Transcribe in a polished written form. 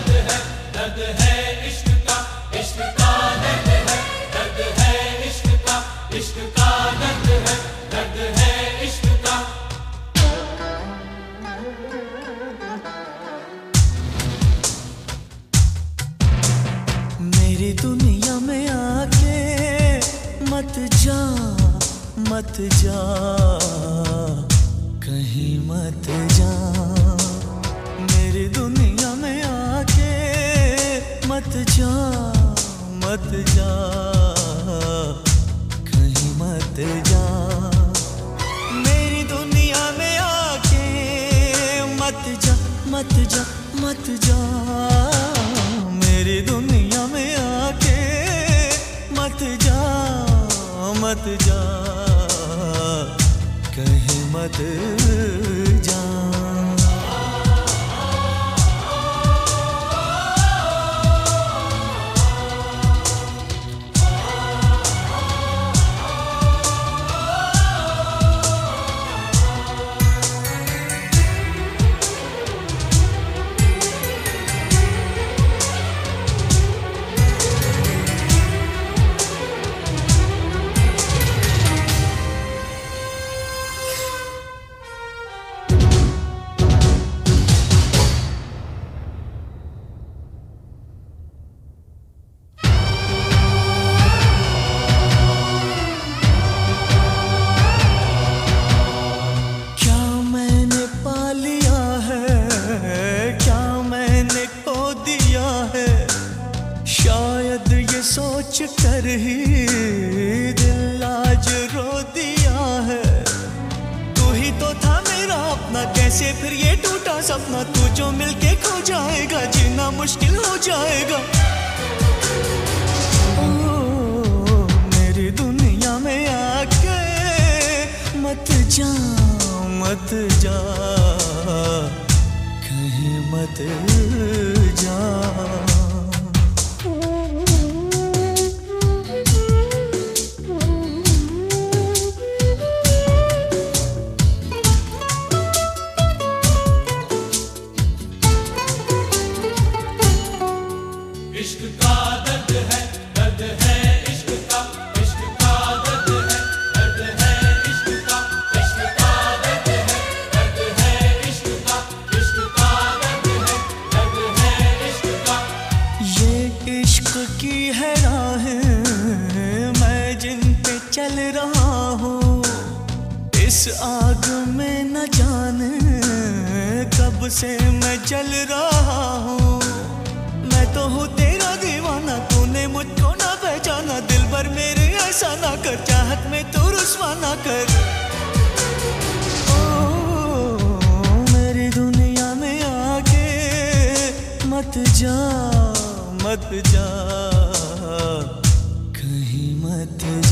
दर्द है इश्क का दर्द है, दर्द है इश्क का दर्द है, दर्द है इश्क का। मेरी दुनिया में आके मत जा, मत जा, कहीं मत जा। मेरी दुनिया में आके मत जा, मत जा, कहीं मत जा। मेरी दुनिया में आके मत जा, मत जा, मत जा। मेरी दुनिया में आके मत जा, मत जा, कहीं मत जा। सोच कर ही दिल आज रो दिया है। तू ही तो था मेरा अपना, कैसे फिर ये टूटा सपना। तू जो मिलके खो जाएगा, जीना मुश्किल हो जाएगा। ओ मेरी दुनिया में आके मत जा, मत जा, कहीं मत जा। इश्क का दर्द है, दर्द है इश्क का दर्द है, दर्द है इश्क का दर्द है, दर्द है इश्क का दर्द है, दर्द है इश्क का। ये इश्क की है राहें मैं जिन पे चल रहा हूँ। इस आग में न जाने कब से मैं जल रहा हूँ। मैं तो हूँ तेरा दीवाना, तूने मुझको ना पहचाना। दिल भर मेरे ऐसा ना कर, चाहत में तू रुस्वा ना कर। ओ मेरी दुनिया में आके मत जा, मत जा, कहीं मत